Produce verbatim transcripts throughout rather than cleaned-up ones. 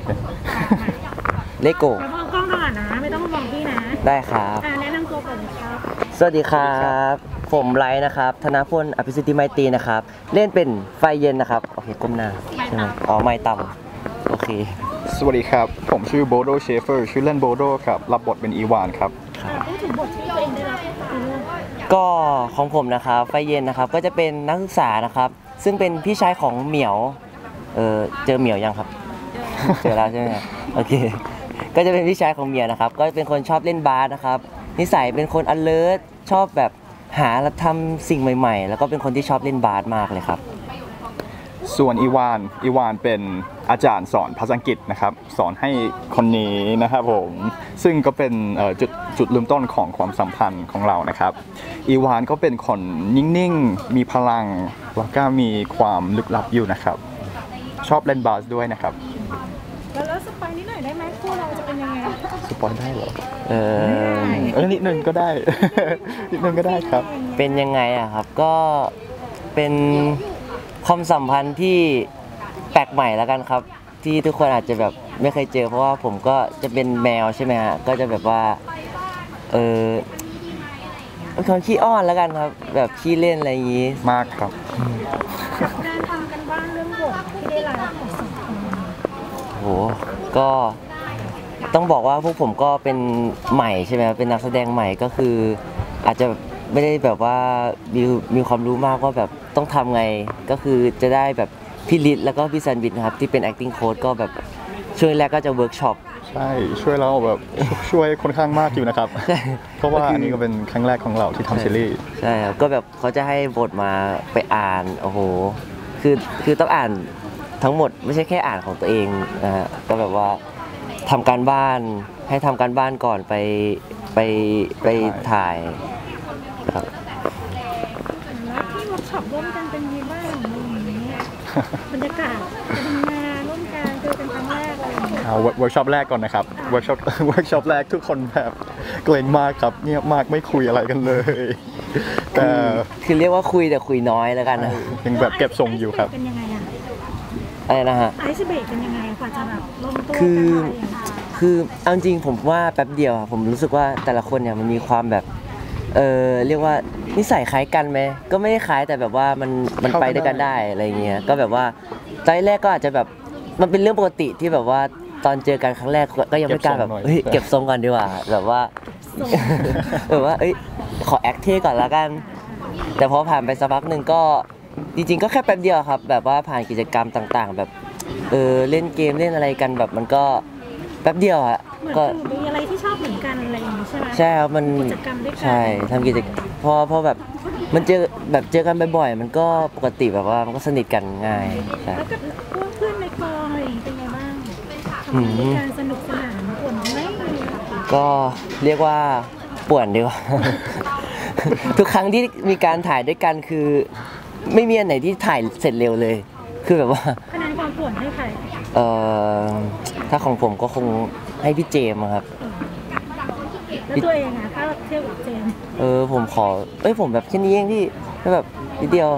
เลโก้มองกล้องก่อนนะไม่ต้องมองพี่นะได้ครับแนะนำตัวก่อนครับสวัสดีครับผมไลท์นะครับธนพลอภิสิทธิไมตรีนะครับเล่นเป็นไฟเย็นนะครับโอเคก้มหน้าใช่ไหมอ๋อไม่ต่ำโอเคสวัสดีครับผมชื่อโบโดเชฟเฟอร์ชื่อเล่นโบโดครับรับบทเป็นอีวานครับพูดถึงบทที่ตัวเองได้รับก็ของผมนะครับไฟเย็นนะครับก็จะเป็นนักศึกษานะครับซึ่งเป็นพี่ชายของเหมียวเออเจอเหมียวยังครับเจอแล้วใช่ไหมโอเคก็จะเป็นพี่ชายของเหมียวนะครับก็เป็นคนชอบเล่นบาสนะครับนิสัยเป็นคน alert ชอบแบบหาและทำสิ่งใหม่ๆแล้วก็เป็นคนที่ชอบเล่นบาสมากเลยครับส่วนอีวานอีวานเป็นอาจารย์สอนภาษาอังกฤษนะครับสอนให้คนนี้นะครับผมซึ่งก็เป็นจุดจุดเริ่มต้นของความสัมพันธ์ของเรานะครับอีวานก็เป็นคนนิ่งๆมีพลังแล้วก็มีความลึกลับอยู่นะครับชอบเล่นบาสด้วยนะครับแล้วสปอยนิดหน่อยได้ไหมคู่เราจะเป็นยังไงสปอยได้เหรอเออเออนิดนึงก็ได้นิดนึงก็ได้ครับเป็นยังไงอะครับก็เป็นความสัมพันธ์ที่แปลกใหม่แล้วกันครับที่ทุกคนอาจจะแบบไม่เคยเจอเพราะว่าผมก็จะเป็นแมวใช่ไหมฮะก็จะแบบว่าเออเป็นคนขี้อ้อนแล้วกันครับแบบขี้เล่นอะไรอย่างนี้มากครับการทำกันบ้านเรื่องบทที่ได้รับของสองคนโหก็ต้องบอกว่าพวกผมก็เป็นใหม่ใช่ไหมเป็นนักแสดงใหม่ก็คืออาจจะไม่ได้แบบว่ามีมีความรู้มากว่าแบบต้องทำไงก็คือจะได้แบบพี่ลิศแล้วก็พี่ซันบินนะครับที่เป็น acting coach ก็แบบช่วงแรกก็จะเวิร์กช็อปใช่ช่วยเราแบบช่วยค่อนข้างมากอยู่นะครับเพราะว่าอันนี้ก็เป็นครั้งแรกของเราที่ทำซีรีส์ใช่ครับก็แบบเขาจะให้บทมาไปอ่านโอ้โหคือคือต้องอ่านทั้งหมดไม่ใช่แค่อ่านของตัวเองนะฮะก็แบบว่าทำการบ้านให้ทำการบ้านก่อนไปไปไปถ่ายครับแล้วที่เวิร์กช็อปร่วมกันเป็นยังไงบ้างอะไรอย่างนี้บรรยากาศการทำงานร่วมกันเจอเป็นครั้งแรกอะไรอย่างเงี้ยเอาเวิร์กช็อปแรกก่อนนะครับเวิร์กช็อปเวิร์กช็อปแรกทุกคนแบบเกรงมากครับเงียบมากไม่คุยอะไรกันเลยแต่คือเรียกว่าคุยแต่คุยน้อยแล้วกันนะยังแบบเก็บทรงอยู่ครับเป็นยังไงอะอะไรนะฮะไอซ์เบรกเป็นยังไงกว่าจะแบบลงตัวคือคือเอาจริงผมว่าแป๊บเดียวผมรู้สึกว่าแต่ละคนเนี่ยมันมีความแบบเออเรียกว่านิสัยคล้ายกันไหมก็ไม่ได้คล้ายแต่แบบว่ามันมันไปด้วยกันได้อะไรเงี้ยก็แบบว่าตอนแรกก็อาจจะแบบมันเป็นเรื่องปกติที่แบบว่าตอนเจอกันครั้งแรกก็ยังไม่กล้าแบบเฮ้ยเก็บทรงก่อนดีกว่าแบบว่าแบบว่าเอ้ยขอแอคเท่ก่อนละกันแต่พอผ่านไปสักพักหนึ่งก็จริงๆก็แค่แป๊บเดียวครับแบบว่าผ่านกิจกรรมต่างๆแบบเออเล่นเกมเล่นอะไรกันแบบมันก็แป๊บเดียวอะก็มีอะไรที่ชอบเหมือนกันอะไรอย่างนี้ใช่ไหมใช่ครับมันกิจกรรมด้วยกันใช่ทำกิจกรรมพอพอแบบมันเจอแบบเจอกันบ่อยๆมันก็ปกติแบบว่ามันก็สนิทกันง่ายใช่แล้วกับพวกเพื่อนในกองอะไรอย่างนี้เป็นไงบ้างการสนุกสนานป่วนไหมก็เรียกว่าป่วนดีกว่าทุกครั้งที่มีการถ่ายด้วยกันคือไม่มีอันไหนที่ถ่ายเสร็จเร็วเลยคือแบบว่าคะแนนความป่วนให้ใครเอ่อถ้าของผมก็คงให้พี่เจมครับแล้วตัวเองอะถ้าเทียบกับเจมเออผมขอเอ้ยผมแบบแค่นี้เองที่แบบนิดเดียว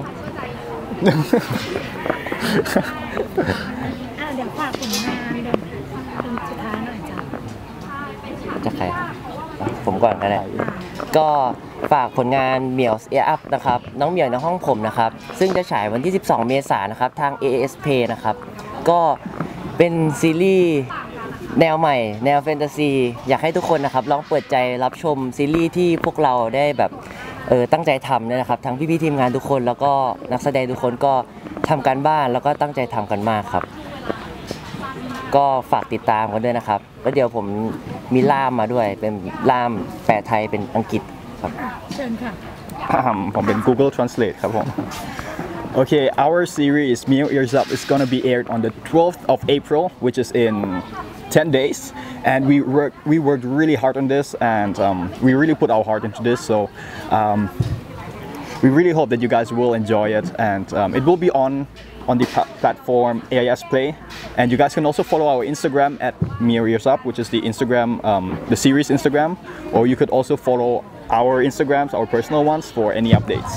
อ่ะเดี๋ยวฝากผลงานเดี๋ยวเป็นสุดท้ายหน่อยจ้ะจะใครผมก่อนก็ได้ก็ฝากผลงานเหมียวเออัพนะครับน้องเหมียวในห้องผมนะครับซึ่งจะฉายวันที่สิบสองเมษายนนะครับทาง เอ เอส Play นะครับก็เป็นซีรีส์แนวใหม่แนวแฟนตาซีอยากให้ทุกคนนะครับลองเปิดใจรับชมซีรีส์ที่พวกเราได้แบบเออตั้งใจทำเนี่ยนะครับทั้งพี่ๆทีมงานทุกคนแล้วก็นักแสดงทุกคนก็ทำการบ้านแล้วก็ตั้งใจทำกันมากครับก็ฝากติดตามกันด้วยนะครับแล้วเดี๋ยวผมมีล่ามมาด้วยเป็นล่ามแปลไทยเป็นอังกฤษครับเชิญค่ะผมเป็น Google Translate ครับผม Okay, our series Meow Ears Up is gonna be aired on the twelfth of April, which is in ten days, and we work we worked really hard on this, and um, we really put our heart into this. So um, we really hope that you guys will enjoy it, and um, it will be on on the platform A I S Play, and you guys can also follow our Instagram at Meow Ears Up, which is the Instagram um, the series Instagram, or you could also follow our Instagrams, our personal ones, for any updates.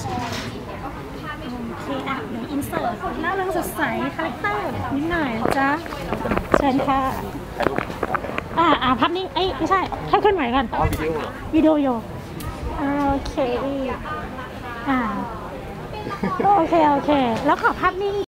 โอเคอ่ะเดี๋ยวอินเสิร์ตหน้าเรื่องสดใสคาแรคเตอร์นิดหน่อยจ้ะเชิญค่ะอ่าอ่าภาพนี้เอ้ยไม่ใช่ให้เคลื่อนไหวก่อนวิดีโอวิดีโออ่าโอเคอ่าโอเคโอเคแล้วขอภาพนิ่ง